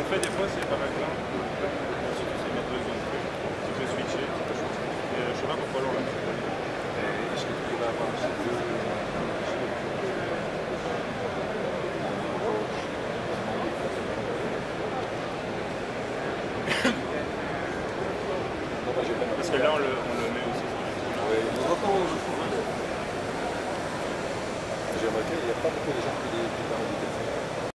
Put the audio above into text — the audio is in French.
fait des fois, c'est pas mal bien. Si tu sais mettre 2 secondes de truc, tu peux switcher, tu peux changer. Mais je sais pas pourquoi l'on l'a fait. Est-ce que tu pourrais avoir un petit peu Parce que là, on le met aussi sur oui, j'ai remarqué, il n'y a pas beaucoup de gens qui parlent de